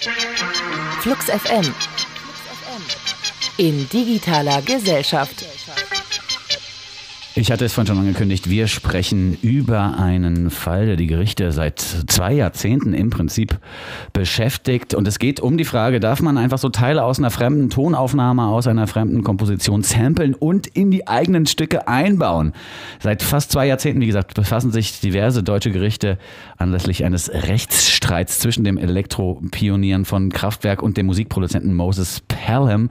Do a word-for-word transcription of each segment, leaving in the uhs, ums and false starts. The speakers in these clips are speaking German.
Flux F M. In digitaler Gesellschaft. Ich hatte es vorhin schon angekündigt, wir sprechen über einen Fall, der die Gerichte seit zwei Jahrzehnten im Prinzip beschäftigt. Und es geht um die Frage, darf man einfach so Teile aus einer fremden Tonaufnahme, aus einer fremden Komposition samplen und in die eigenen Stücke einbauen? Seit fast zwei Jahrzehnten, wie gesagt, befassen sich diverse deutsche Gerichte anlässlich eines Rechtsstreits zwischen dem Elektropionieren von Kraftwerk und dem Musikproduzenten Moses Pelham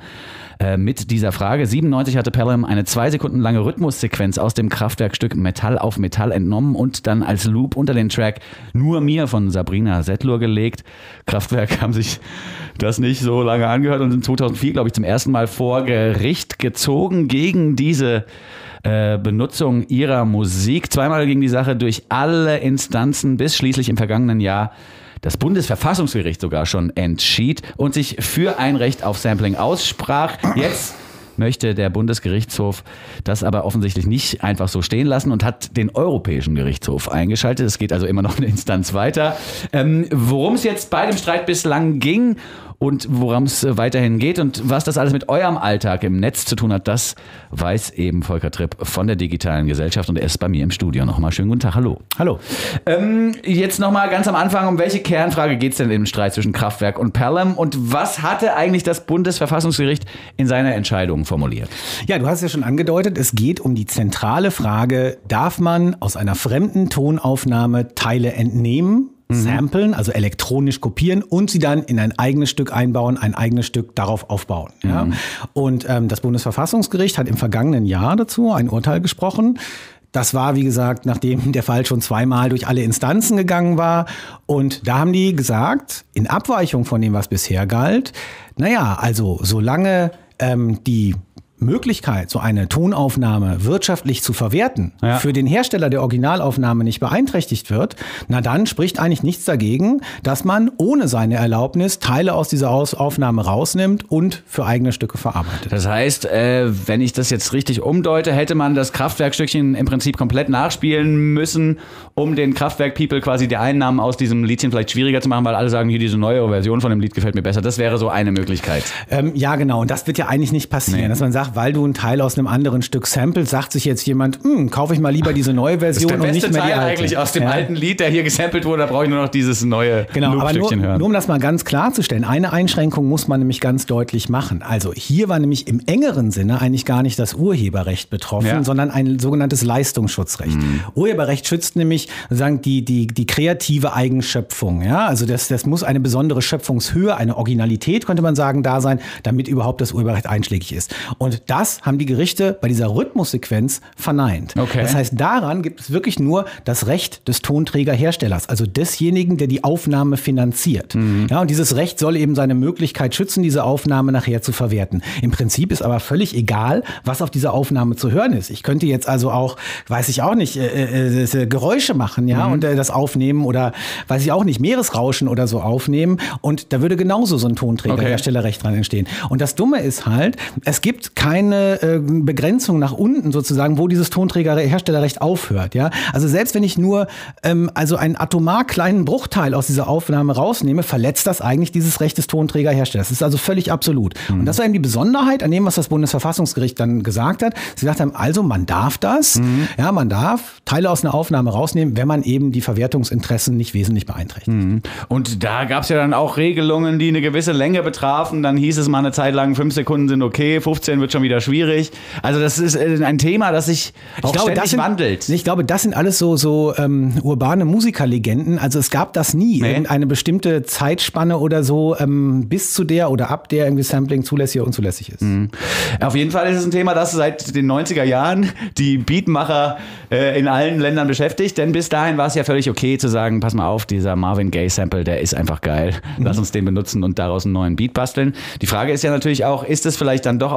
mit dieser Frage. siebenundneunzig hatte Pelham eine zwei Sekunden lange Rhythmussequenz aus dem Kraftwerkstück Metall auf Metall entnommen und dann als Loop unter den Track Nur mir von Sabrina Setlur gelegt. Kraftwerk haben sich das nicht so lange angehört und sind zweitausendvier, glaube ich, zum ersten Mal vor Gericht gezogen gegen diese äh, Benutzung ihrer Musik. Zweimal ging die Sache durch alle Instanzen, bis schließlich im vergangenen Jahr das Bundesverfassungsgericht sogar schon entschied und sich für ein Recht auf Sampling aussprach. Jetzt möchte der Bundesgerichtshof das aber offensichtlich nicht einfach so stehen lassen und hat den Europäischen Gerichtshof eingeschaltet. Es geht also immer noch eine Instanz weiter. Ähm, worum es jetzt bei dem Streit bislang ging und worum es weiterhin geht und was das alles mit eurem Alltag im Netz zu tun hat, das weiß eben Volker Tripp von der digitalen Gesellschaft und er ist bei mir im Studio. Nochmal schönen guten Tag, hallo. Hallo. Ähm, jetzt nochmal ganz am Anfang, um welche Kernfrage geht es denn im Streit zwischen Kraftwerk und Pelham und was hatte eigentlich das Bundesverfassungsgericht in seiner Entscheidung formuliert? Ja, du hast es ja schon angedeutet, es geht um die zentrale Frage, darf man aus einer fremden Tonaufnahme Teile entnehmen, samplen, also elektronisch kopieren und sie dann in ein eigenes Stück einbauen, ein eigenes Stück darauf aufbauen. Ja? Mhm. Und ähm, das Bundesverfassungsgericht hat im vergangenen Jahr dazu ein Urteil gesprochen. Das war, wie gesagt, nachdem der Fall schon zweimal durch alle Instanzen gegangen war. Und da haben die gesagt, in Abweichung von dem, was bisher galt, naja, also solange ähm, die Möglichkeit, so eine Tonaufnahme wirtschaftlich zu verwerten, ja, für den Hersteller der Originalaufnahme nicht beeinträchtigt wird, na dann spricht eigentlich nichts dagegen, dass man ohne seine Erlaubnis Teile aus dieser Aus- Aufnahme rausnimmt und für eigene Stücke verarbeitet. Das heißt, äh, wenn ich das jetzt richtig umdeute, hätte man das Kraftwerkstückchen im Prinzip komplett nachspielen müssen, um den Kraftwerk-People quasi die Einnahmen aus diesem Liedchen vielleicht schwieriger zu machen, weil alle sagen, hier diese neue Version von dem Lied gefällt mir besser. Das wäre so eine Möglichkeit. Ähm, ja, genau. Und das wird ja eigentlich nicht passieren, nee, dass man sagt, weil du einen Teil aus einem anderen Stück samplest, sagt sich jetzt jemand, kaufe ich mal lieber diese neue Version und nicht mehr die alte. Das ist der beste Teil eigentlich aus dem ja. alten Lied, der hier gesampelt wurde, da brauche ich nur noch dieses neue genau, Loop-Stückchen nur, hören. Nur um das mal ganz klarzustellen, eine Einschränkung muss man nämlich ganz deutlich machen. Also hier war nämlich im engeren Sinne eigentlich gar nicht das Urheberrecht betroffen, ja, sondern ein sogenanntes Leistungsschutzrecht. Mhm. Urheberrecht schützt nämlich sozusagen die, die, die kreative Eigenschöpfung. Ja? Also das, das muss eine besondere Schöpfungshöhe, eine Originalität, könnte man sagen, da sein, damit überhaupt das Urheberrecht einschlägig ist. Und das haben die Gerichte bei dieser Rhythmussequenz verneint. Okay. Das heißt, daran gibt es wirklich nur das Recht des Tonträgerherstellers, also desjenigen, der die Aufnahme finanziert. Mhm. Ja, und dieses Recht soll eben seine Möglichkeit schützen, diese Aufnahme nachher zu verwerten. Im Prinzip ist aber völlig egal, was auf dieser Aufnahme zu hören ist. Ich könnte jetzt also auch, weiß ich auch nicht, äh, äh, Geräusche machen, ja, mhm, und äh, das aufnehmen oder, weiß ich auch nicht, Meeresrauschen oder so aufnehmen und da würde genauso so ein Tonträgerherstellerrecht dran entstehen. Und das Dumme ist halt, es gibt keine äh, Begrenzung nach unten sozusagen, wo dieses Tonträgerherstellerrecht aufhört. Ja? Also selbst wenn ich nur ähm, also einen atomar kleinen Bruchteil aus dieser Aufnahme rausnehme, verletzt das eigentlich dieses Recht des Tonträgerherstellers. Das ist also völlig absolut. Mhm. Und das war eben die Besonderheit an dem, was das Bundesverfassungsgericht dann gesagt hat. Sie gesagt haben, also man darf das, mhm, ja, man darf Teile aus einer Aufnahme rausnehmen, wenn man eben die Verwertungsinteressen nicht wesentlich beeinträchtigt. Mhm. Und da gab es ja dann auch Regelungen, die eine gewisse Länge betrafen. Dann hieß es mal eine Zeit lang, fünf Sekunden sind okay, fünfzehn wird schon wieder schwierig. Also das ist ein Thema, das sich auch ich glaube, ständig sind, wandelt. Ich glaube, das sind alles so, so ähm, urbane Musikerlegenden. Also es gab das nie. Nee. Irgendeine bestimmte Zeitspanne oder so, ähm, bis zu der oder ab der irgendwie Sampling zulässig oder unzulässig ist. Mhm. Auf jeden Fall ist es ein Thema, das seit den neunziger Jahren die Beatmacher äh, in allen Ländern beschäftigt. Denn bis dahin war es ja völlig okay zu sagen, pass mal auf, dieser Marvin Gaye-Sample, der ist einfach geil. Lass uns den benutzen und daraus einen neuen Beat basteln. Die Frage ist ja natürlich auch, ist es vielleicht dann doch auch eine kreative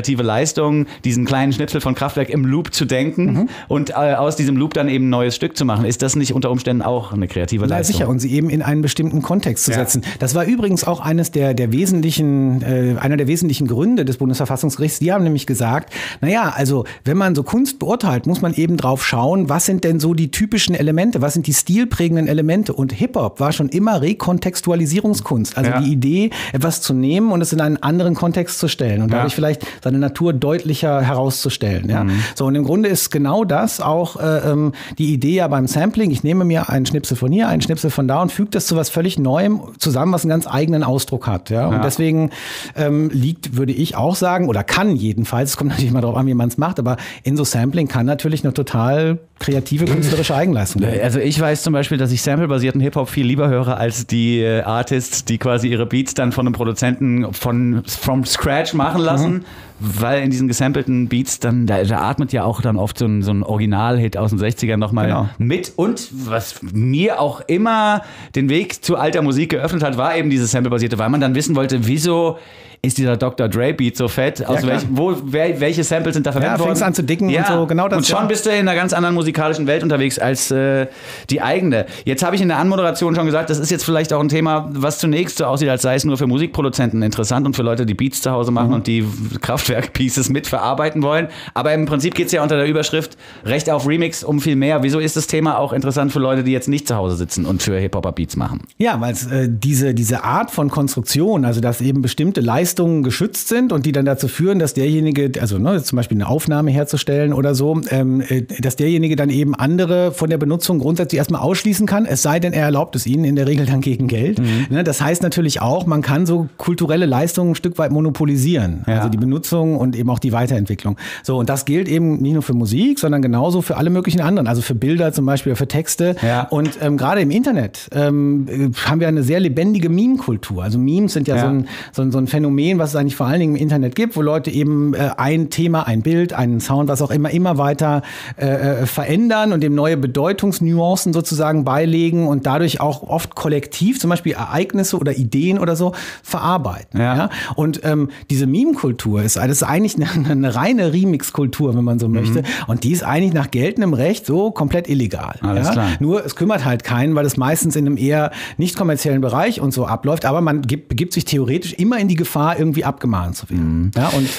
kreative Leistung, diesen kleinen Schnipsel von Kraftwerk im Loop zu denken mhm. und äh, aus diesem Loop dann eben ein neues Stück zu machen. Ist das nicht unter Umständen auch eine kreative Leistung? Ja, sicher. Und sie eben in einen bestimmten Kontext zu ja. setzen. Das war übrigens auch eines der, der wesentlichen, äh, einer der wesentlichen Gründe des Bundesverfassungsgerichts. Die haben nämlich gesagt, naja, also wenn man so Kunst beurteilt, muss man eben drauf schauen, was sind denn so die typischen Elemente, was sind die stilprägenden Elemente. Und Hip-Hop war schon immer Rekontextualisierungskunst. Also ja. die Idee, etwas zu nehmen und es in einen anderen Kontext zu stellen und dadurch ja. vielleicht seine Natur deutlicher herauszustellen. Ja? Mhm. So, und im Grunde ist genau das auch äh, ähm, die Idee ja beim Sampling. Ich nehme mir einen Schnipsel von hier, einen Schnipsel von da und füge das zu was völlig Neuem zusammen, was einen ganz eigenen Ausdruck hat. Ja? Und ja. deswegen ähm, liegt, würde ich auch sagen, oder kann jedenfalls, es kommt natürlich mal darauf an, wie man es macht, aber in so Sampling kann natürlich eine total kreative, künstlerische Eigenleistung sein. Also ich weiß zum Beispiel, dass ich samplebasierten Hip-Hop viel lieber höre, als die äh, Artists, die quasi ihre Beats dann von einem Produzenten von from scratch machen lassen. Mhm. Weil in diesen gesampelten Beats dann, da, da atmet ja auch dann oft so ein, so ein Original-Hit aus den sechzigern nochmal genau. mit. Und was mir auch immer den Weg zu alter Musik geöffnet hat, war eben dieses Samplebasierte, weil man dann wissen wollte, wieso ist dieser Doktor Dre Beat so fett? Aus ja, welch, wo, wer, welche Samples sind da verwendet ja, worden? Ja, fängst an zu dicken ja. und so, genau das. Und schon ja. bist du in einer ganz anderen musikalischen Welt unterwegs als äh, die eigene. Jetzt habe ich in der Anmoderation schon gesagt, das ist jetzt vielleicht auch ein Thema, was zunächst so aussieht, als sei es nur für Musikproduzenten interessant und für Leute, die Beats zu Hause machen mhm. und die Kraftwerk-Pieces mitverarbeiten wollen. Aber im Prinzip geht es ja unter der Überschrift Recht auf Remix um viel mehr. Wieso ist das Thema auch interessant für Leute, die jetzt nicht zu Hause sitzen und für Hip-Hopper-Beats machen? Ja, weil äh, diese, diese Art von Konstruktion, also dass eben bestimmte Leistungen geschützt sind und die dann dazu führen, dass derjenige, also ne, zum Beispiel eine Aufnahme herzustellen oder so, ähm, dass derjenige dann eben andere von der Benutzung grundsätzlich erstmal ausschließen kann, es sei denn, er erlaubt es ihnen, in der Regel dann gegen Geld. Mhm. Ne, das heißt natürlich auch, man kann so kulturelle Leistungen ein Stück weit monopolisieren. Ja. Also die Benutzung und eben auch die Weiterentwicklung. So, und das gilt eben nicht nur für Musik, sondern genauso für alle möglichen anderen, also für Bilder zum Beispiel, für Texte. Ja. Und ähm, gerade im Internet ähm, haben wir eine sehr lebendige Meme-Kultur. Also Memes sind ja, ja. So, ein, so, ein, so ein Phänomen, was es eigentlich vor allen Dingen im Internet gibt, wo Leute eben äh, ein Thema, ein Bild, einen Sound, was auch immer, immer weiter äh, verändern und dem neue Bedeutungsnuancen sozusagen beilegen und dadurch auch oft kollektiv zum Beispiel Ereignisse oder Ideen oder so verarbeiten. Ja. Ja? Und ähm, diese Meme-Kultur ist, das ist eigentlich eine, eine reine Remix-Kultur, wenn man so möchte. Mhm. Und die ist eigentlich nach geltendem Recht so komplett illegal. Alles ja? klar. Nur es kümmert halt keinen, weil es meistens in einem eher nicht kommerziellen Bereich und so abläuft. Aber man gibt, begibt sich theoretisch immer in die Gefahr, irgendwie abgemahnt zu werden. Mhm. Ja, und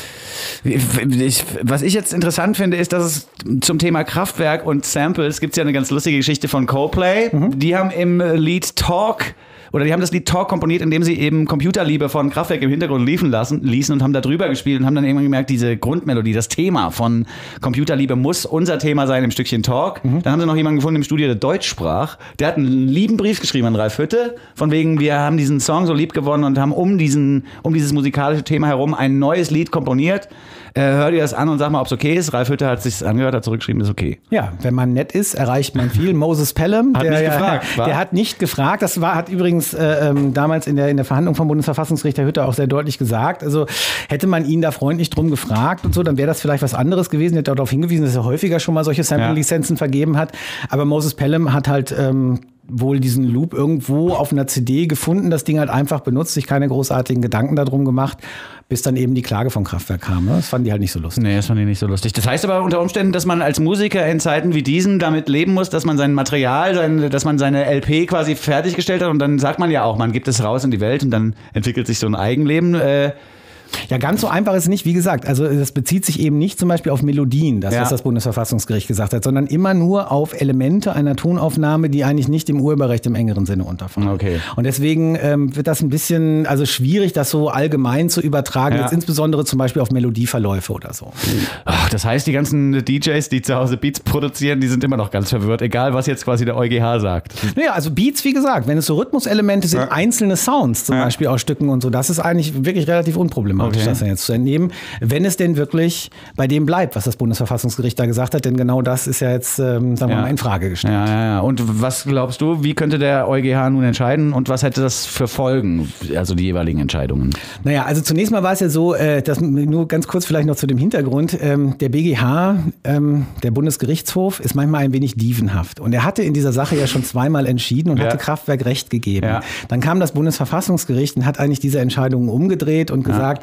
ich, was ich jetzt interessant finde, ist, dass es zum Thema Kraftwerk und Samples gibt es ja eine ganz lustige Geschichte von Coldplay. Mhm. Die haben im Lied Talk Oder die haben das Lied Talk komponiert, indem sie eben Computerliebe von Kraftwerk im Hintergrund liefen lassen, ließen und haben da drüber gespielt und haben dann irgendwann gemerkt, diese Grundmelodie, das Thema von Computerliebe muss unser Thema sein im Stückchen Talk. Mhm. Dann haben sie noch jemanden gefunden im Studio, der Deutsch sprach. Der hat einen lieben Brief geschrieben an Ralf Hütte, von wegen, wir haben diesen Song so lieb gewonnen und haben um, diesen, um dieses musikalische Thema herum ein neues Lied komponiert. Äh, hör dir das an und sag mal, ob es okay ist. Ralf Hütte hat sich angehört, hat zurückgeschrieben, ist okay. Ja, wenn man nett ist, erreicht man viel. Moses Pelham, hat der, nicht gefragt, der, der hat nicht gefragt. Das war, hat übrigens äh, ähm, damals in der, in der Verhandlung vom Bundesverfassungsgericht Herr Hütte auch sehr deutlich gesagt. Also hätte man ihn da freundlich drum gefragt und so, dann wäre das vielleicht was anderes gewesen. Er hat darauf hingewiesen, dass er häufiger schon mal solche Sample-Lizenzen ja. vergeben hat. Aber Moses Pelham hat halt ähm, wohl diesen Loop irgendwo auf einer C D gefunden, das Ding halt einfach benutzt, sich keine großartigen Gedanken darum gemacht, bis dann eben die Klage vom Kraftwerk kam. Ne? Das fanden die halt nicht so lustig. Nee, das fanden die nicht so lustig. Das heißt aber unter Umständen, dass man als Musiker in Zeiten wie diesen damit leben muss, dass man sein Material, sein, dass man seine L P quasi fertiggestellt hat und dann sagt man ja auch, man gibt es raus in die Welt und dann entwickelt sich so ein Eigenleben. Äh, Ja, ganz so einfach ist es nicht. Wie gesagt, also das bezieht sich eben nicht zum Beispiel auf Melodien, das, ja. was das Bundesverfassungsgericht gesagt hat, sondern immer nur auf Elemente einer Tonaufnahme, die eigentlich nicht dem Urheberrecht im engeren Sinne unterfallen. Okay. Und deswegen ähm, wird das ein bisschen also schwierig, das so allgemein zu übertragen, ja. jetzt insbesondere zum Beispiel auf Melodieverläufe oder so. Ach, das heißt, die ganzen D Js, die zu Hause Beats produzieren, die sind immer noch ganz verwirrt, egal was jetzt quasi der EuGH sagt. Naja, also Beats, wie gesagt, wenn es so Rhythmuselemente sind, ja. einzelne Sounds zum ja. Beispiel aus Stücken und so, das ist eigentlich wirklich relativ unproblematisch. Okay. Das jetzt zu entnehmen, wenn es denn wirklich bei dem bleibt, was das Bundesverfassungsgericht da gesagt hat, denn genau das ist ja jetzt, ähm, sagen wir ja. mal, in Frage gestellt. Ja, ja, ja. Und was glaubst du, wie könnte der EuGH nun entscheiden und was hätte das für Folgen, also die jeweiligen Entscheidungen? Naja, also zunächst mal war es ja so, äh, dass nur ganz kurz vielleicht noch zu dem Hintergrund, ähm, der B G H, ähm, der Bundesgerichtshof, ist manchmal ein wenig dievenhaft und er hatte in dieser Sache ja schon zweimal entschieden und ja. hatte Kraftwerk Recht gegeben. Ja. Dann kam das Bundesverfassungsgericht und hat eigentlich diese Entscheidungen umgedreht und gesagt,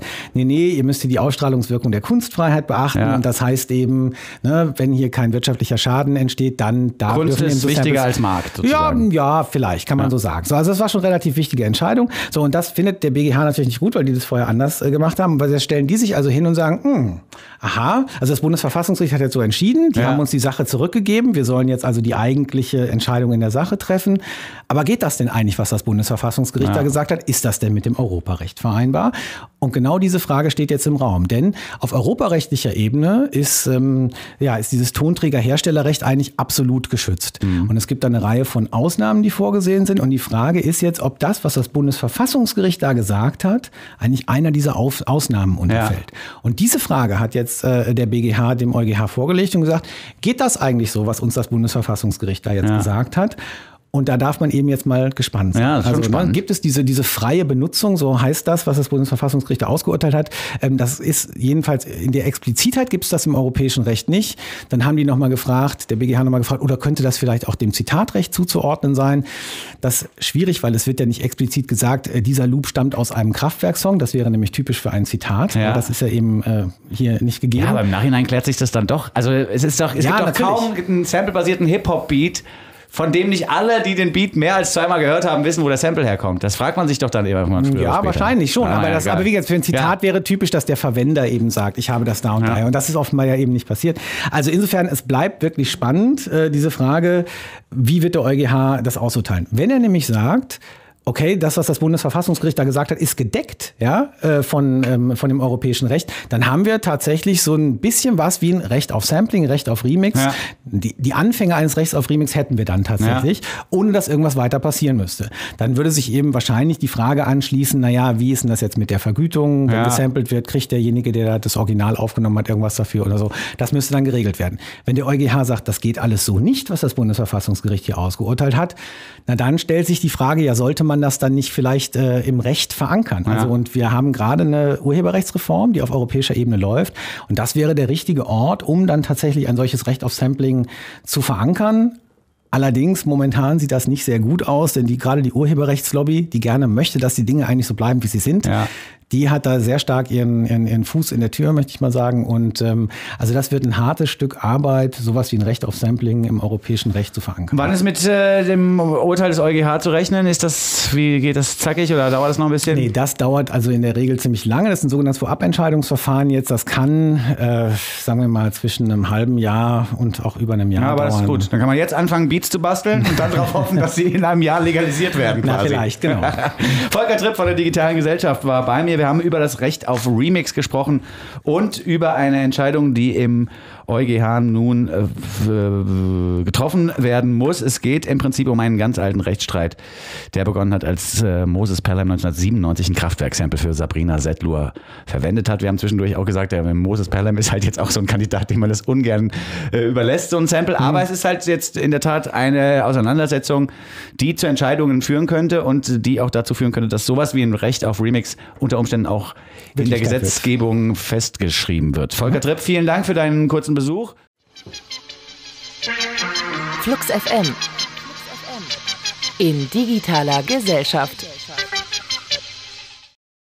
nee, nee, ihr müsst hier die Ausstrahlungswirkung der Kunstfreiheit beachten. Ja. Und das heißt eben, ne, wenn hier kein wirtschaftlicher Schaden entsteht, dann darf Kunst ist so wichtiger Samples, als Markt sozusagen. Ja, ja, vielleicht, kann man ja. so sagen. So, also das war schon eine relativ wichtige Entscheidung. So, und das findet der B G H natürlich nicht gut, weil die das vorher anders äh, gemacht haben. Weil jetzt stellen die sich also hin und sagen, hm, aha, also das Bundesverfassungsgericht hat jetzt so entschieden, die ja. haben uns die Sache zurückgegeben, wir sollen jetzt also die eigentliche Entscheidung in der Sache treffen. Aber geht das denn eigentlich, was das Bundesverfassungsgericht ja. da gesagt hat? Ist das denn mit dem Europarecht vereinbar? Und genau diese Frage steht jetzt im Raum. Denn auf europarechtlicher Ebene ist, ähm, ja, ist dieses Tonträgerherstellerrecht eigentlich absolut geschützt. Mhm. Und es gibt da eine Reihe von Ausnahmen, die vorgesehen sind. Und die Frage ist jetzt, ob das, was das Bundesverfassungsgericht da gesagt hat, eigentlich einer dieser Auf- Ausnahmen unterfällt. Ja. Und diese Frage hat jetzt äh, der B G H dem EuGH vorgelegt und gesagt, geht das eigentlich so, was uns das Bundesverfassungsgericht da jetzt ja. gesagt hat? Und da darf man eben jetzt mal gespannt sein. Ja, das ist also schon spannend. Gibt es diese, diese freie Benutzung, so heißt das, was das Bundesverfassungsgericht da ausgeurteilt hat. Das ist jedenfalls in der Explizitheit gibt es das im europäischen Recht nicht. Dann haben die nochmal gefragt, der B G H nochmal gefragt, oder könnte das vielleicht auch dem Zitatrecht zuzuordnen sein? Das ist schwierig, weil es wird ja nicht explizit gesagt, dieser Loop stammt aus einem Kraftwerkssong. Das wäre nämlich typisch für ein Zitat. Ja. Das ist ja eben äh, hier nicht gegeben. Ja, aber im Nachhinein klärt sich das dann doch. Also es ist doch, es ja, gibt doch kaum einen samplebasierten Hip-Hop-Beat, von dem nicht alle, die den Beat mehr als zweimal gehört haben, wissen, wo der Sample herkommt. Das fragt man sich doch dann irgendwann früher. Ja, wahrscheinlich schon. Ah, aber, das, ja, aber wie gesagt, für ein Zitat ja. wäre typisch, dass der Verwender eben sagt, ich habe das da und ja. da. Und das ist offenbar ja eben nicht passiert. Also insofern, es bleibt wirklich spannend, äh, diese Frage, wie wird der EuGH das ausurteilen? Wenn er nämlich sagt, okay, das, was das Bundesverfassungsgericht da gesagt hat, ist gedeckt, ja, äh, von, ähm, von dem europäischen Recht, dann haben wir tatsächlich so ein bisschen was wie ein Recht auf Sampling, Recht auf Remix. Ja. Die, die Anfänge eines Rechts auf Remix hätten wir dann tatsächlich, ja. ohne dass irgendwas weiter passieren müsste. Dann würde sich eben wahrscheinlich die Frage anschließen, naja, wie ist denn das jetzt mit der Vergütung? Wenn ja. gesampelt wird, kriegt derjenige, der das Original aufgenommen hat, irgendwas dafür oder so. Das müsste dann geregelt werden. Wenn der EuGH sagt, das geht alles so nicht, was das Bundesverfassungsgericht hier ausgeurteilt hat, na dann stellt sich die Frage, ja, sollte man das dann nicht vielleicht äh, im Recht verankern? Also, ja. und wir haben gerade eine Urheberrechtsreform, die auf europäischer Ebene läuft. Und das wäre der richtige Ort, um dann tatsächlich ein solches Recht auf Sampling zu verankern. Allerdings, momentan sieht das nicht sehr gut aus, denn die, gerade die Urheberrechtslobby, die gerne möchte, dass die Dinge eigentlich so bleiben, wie sie sind, ja. die hat da sehr stark ihren, ihren, ihren Fuß in der Tür, möchte ich mal sagen. Und ähm, also das wird ein hartes Stück Arbeit, sowas wie ein Recht auf Sampling im europäischen Recht zu verankern. Wann ist mit äh, dem Urteil des EuGH zu rechnen? Ist das, wie geht das zackig oder dauert das noch ein bisschen? Nee, das dauert also in der Regel ziemlich lange. Das ist ein sogenanntes Vorabentscheidungsverfahren jetzt. Das kann, äh, sagen wir mal, zwischen einem halben Jahr und auch über einem Jahr ja, aber dauern. Das ist gut. Dann kann man jetzt anfangen, Beats zu basteln und dann darauf hoffen, dass sie in einem Jahr legalisiert werden quasi. Na, vielleicht, genau. Volker Tripp von der Digitalen Gesellschaft war bei mir. Wir haben über das Recht auf Remix gesprochen und über eine Entscheidung, die im EuGH nun äh, getroffen werden muss. Es geht im Prinzip um einen ganz alten Rechtsstreit, der begonnen hat, als äh, Moses Pelham neunzehnhundertsiebenundneunzig ein Kraftwerksample für Sabrina Setlur verwendet hat. Wir haben zwischendurch auch gesagt, der Moses Pelham ist halt jetzt auch so ein Kandidat, dem man das ungern äh, überlässt, so ein Sample. Aber mhm. es ist halt jetzt in der Tat eine Auseinandersetzung, die zu Entscheidungen führen könnte und die auch dazu führen könnte, dass sowas wie ein Recht auf Remix unter Umständen auch in der Gesetzgebung wird. festgeschrieben wird. Volker Tripp, vielen Dank für deinen kurzen Besuch. Flux F M in digitaler Gesellschaft.